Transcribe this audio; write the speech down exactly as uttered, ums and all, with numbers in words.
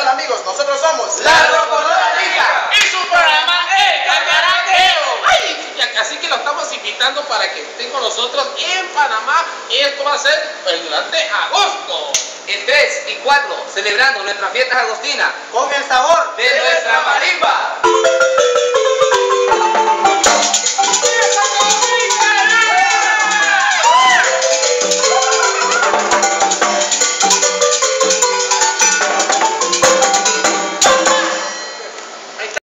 tal, amigos? Nosotros somos La Rocola Rica y su programa El Cacarateo. Ay, así que lo estamos invitando para que estén con nosotros en Panamá. Esto va a ser durante agosto. El tres y cuatro, celebrando nuestras fiestas agostinas con el